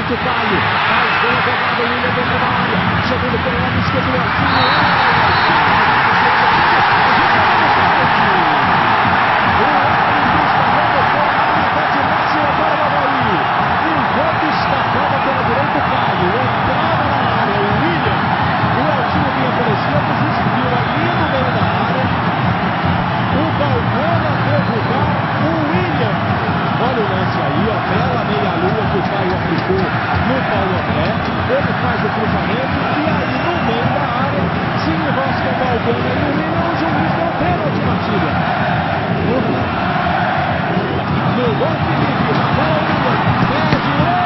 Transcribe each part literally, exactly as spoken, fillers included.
frente o Caio. Faz boa jogada, o William dentro da área. Chegando pelo lado esquerdo, o Eltinho. Enquanto escapava pela direita o Caio, entrava na área o William, o Eltinho vinha pela esquerda, desviou ali no meio da área. O Balbona derrubar o William. Olha o lance aí, a bela meia-lua que o Caio aplicou no Paulo André. Ele faz o cruzamento e aí no meio da área se enrosca o Balbona e o William. O juiz deu pênalti, Matilha. No gol Felipe, na bola William, pede o...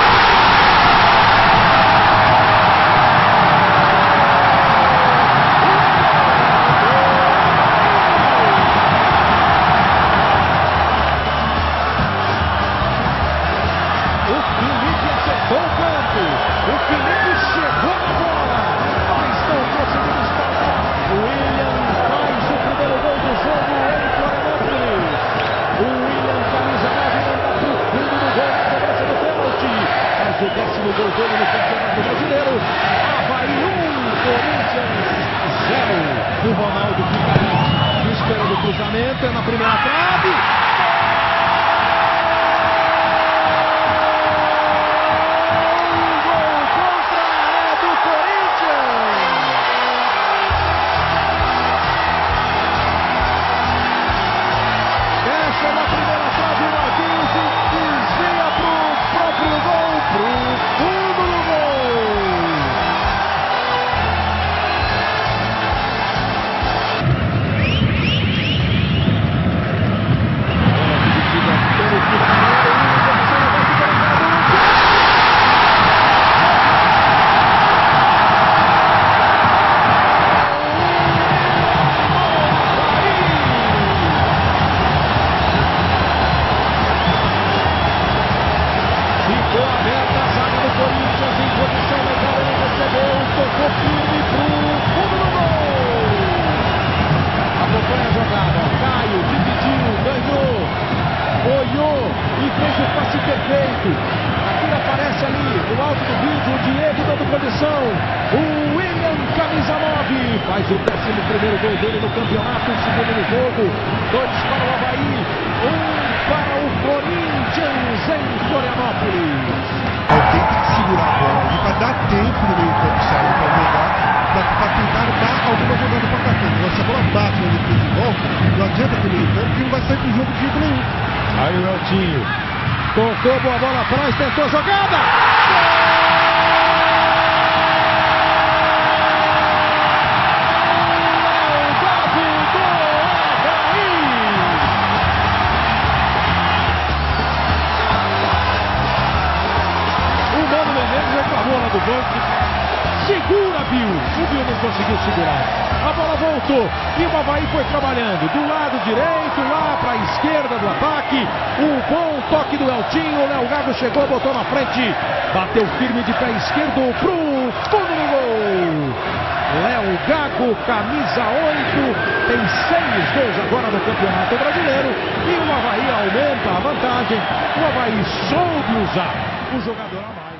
O Felipe acertou o canto, o Felipe chegou na bola, mas não conseguiu disparar. O William faz o primeiro gol do jogo em Florianópolis. O William, camisa nove, manda pro fundo do gol na cobrança do pênalti. Faz o décimo gol dele no Campeonato Brasileiro. Avaí um, Corinthians zero. O Ronaldo fica ali, esperando o cruzamento, é na primeira trave. Na primeira trave, o Marquinhos desvia pro próprio gol, pro fundo do gol. Ficou aberta a zaga do Corinthians em posição legal, ele recebeu, tocou firme pro fundo do gol. Acompanha a jogada, Caio dividiu, ganhou, olhou e fez o passe perfeito. Aqui aparece ali, no alto do vídeo, o Diego dando condição. O William, camisa nove, faz o décimo primeiro gol dele no campeonato, o segundo no jogo. Dois para o Avaí, um para o Corinthians em Florianópolis. Alguém tem que segurar a bola ali para dar tempo no meio campo sair para jogar, para tentar dar alguma jogada para atacante. Se a bola bate na defesa de volta, não adianta ter meio campo que não vai sair pro jogo de jeito nenhum. Aí o Eltinho tocou, boa bola atrás, tentou a jogada. Reclamou lá do banco, segura Bill, o Bill não conseguiu segurar, a bola voltou e o Avaí foi trabalhando do lado direito, lá para a esquerda do ataque, o bom toque do Eltinho, o Léo Gago chegou, botou na frente, bateu firme de pé esquerdo pro fundo do gol. Léo Gago, camisa oito, tem seis gols agora no Campeonato Brasileiro e o Avaí aumenta a vantagem, o Avaí soube usar o jogador a mais.